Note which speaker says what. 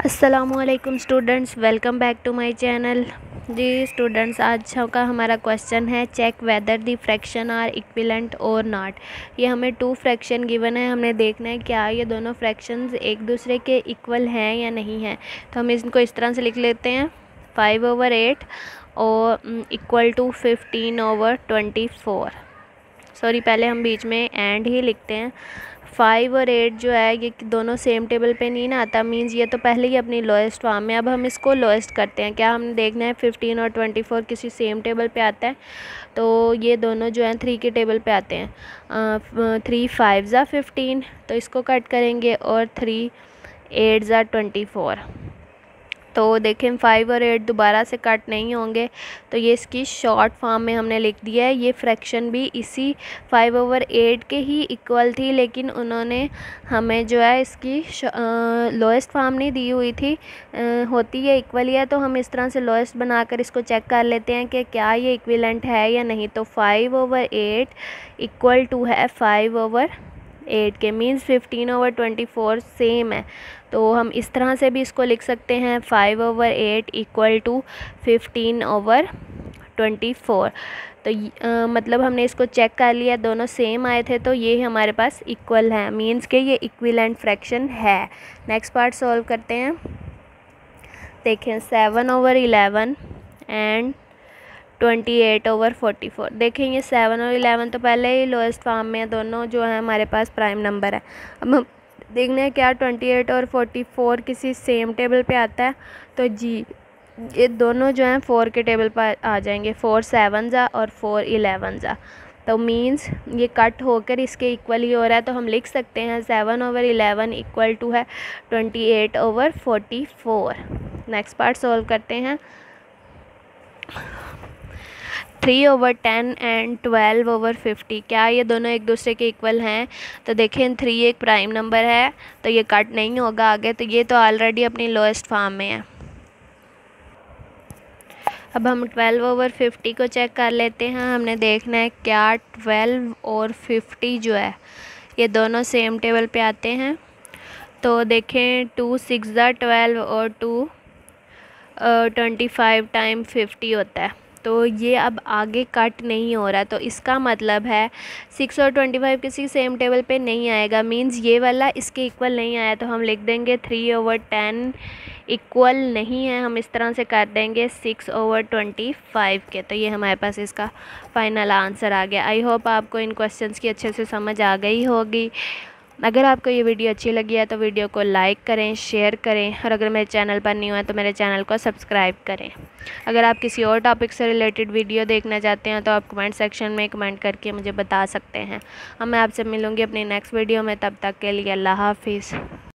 Speaker 1: अस्सलामुअलैकुम students, welcome back to my channel. जी students, आज का हमारा क्वेश्चन है check whether the fraction are equivalent और नॉट। ये हमें 2 फ्रैक्शन गिवन है, हमने देखना है क्या ये दोनों फ्रैक्शंस एक दूसरे के इक्वल हैं या नहीं हैं। तो हम इनको इस तरह से लिख लेते हैं 5/8 और इक्वल टू 15/24। सॉरी, पहले हम बीच में एंड ही लिखते हैं। 5 और 8 जो है ये दोनों सेम टेबल पे नहीं ना आता, मींस ये तो पहले ही अपनी लोएस्ट फॉर्म में। अब हम इसको लोएस्ट करते हैं। क्या हमने देखना है 15 और 24 किसी सेम टेबल पे आता है, तो ये दोनों जो हैं 3 के टेबल पे आते हैं। 3 5 ज़ा 15, तो इसको कट करेंगे, और 3 8 ज़ा 24। तो देखें 5 और 8 दोबारा से कट नहीं होंगे, तो ये इसकी शॉर्ट फॉर्म में हमने लिख दिया है। ये फ्रैक्शन भी इसी 5/8 के ही इक्वल थी, लेकिन उन्होंने हमें जो है इसकी लोएस्ट फॉर्म नहीं दी हुई थी। होती है इक्वल ही है, तो हम इस तरह से लोएस्ट बनाकर इसको चेक कर लेते हैं कि क्या ये इक्विवेलेंट है या नहीं। तो 5/8 इक्वल टू है 5/8 के, मीन्स 15/24 सेम है। तो हम इस तरह से भी इसको लिख सकते हैं 5/8 इक्वल टू 15/24। तो मतलब हमने इसको चेक कर लिया, दोनों सेम आए थे, तो ये हमारे पास इक्वल है, मीन्स के ये इक्विवेलेंट फ्रैक्शन है। नेक्स्ट पार्ट सॉल्व करते हैं। देखें 7/11 एंड 28/44। देखें ये 7 और 11 तो पहले ही लोएस्ट फॉर्म में है, दोनों जो है हमारे पास प्राइम नंबर है। अब हम देखने हैं क्या 28 और 44 किसी सेम टेबल पे आता है, तो जी ये दोनों जो हैं 4 के टेबल पर आ जाएंगे। 4 7 ज़ा और 4 11 ज़ा, तो मींस ये कट होकर इसके इक्वल ही हो रहा है। तो हम लिख सकते हैं 7/11 इक्वल टू है 28/44। नेक्स्ट पार्ट सॉल्व करते हैं। 3/10 एंड 12/50, क्या ये दोनों एक दूसरे के इक्वल हैं? तो देखें 3 एक प्राइम नंबर है, तो ये कट नहीं होगा आगे, तो ये तो ऑलरेडी अपनी लोएस्ट फॉर्म में है। अब हम 12/50 को चेक कर लेते हैं। हमने देखना है क्या 12 और 50 जो है ये दोनों सेम टेबल पे आते हैं। तो देखें 2 6 ज़ा 12 और 2 25 टाइम 50 होता है, तो ये अब आगे कट नहीं हो रहा। तो इसका मतलब है 6 और 25 किसी सेम टेबल पे नहीं आएगा, मींस ये वाला इसके इक्वल नहीं आया। तो हम लिख देंगे 3/10 इक्वल नहीं है, हम इस तरह से कर देंगे 6/25 के। तो ये हमारे पास इसका फाइनल आंसर आ गया। आई होप आपको इन क्वेश्चंस की अच्छे से समझ आ गई होगी। अगर आपको ये वीडियो अच्छी लगी है तो वीडियो को लाइक करें, शेयर करें, और अगर मेरे चैनल पर न्यू है तो मेरे चैनल को सब्सक्राइब करें। अगर आप किसी और टॉपिक से रिलेटेड वीडियो देखना चाहते हैं तो आप कमेंट सेक्शन में कमेंट करके मुझे बता सकते हैं। मैं आपसे मिलूँगी अपनी नेक्स्ट वीडियो में, तब तक के लिए अल्लाह हाफिज़।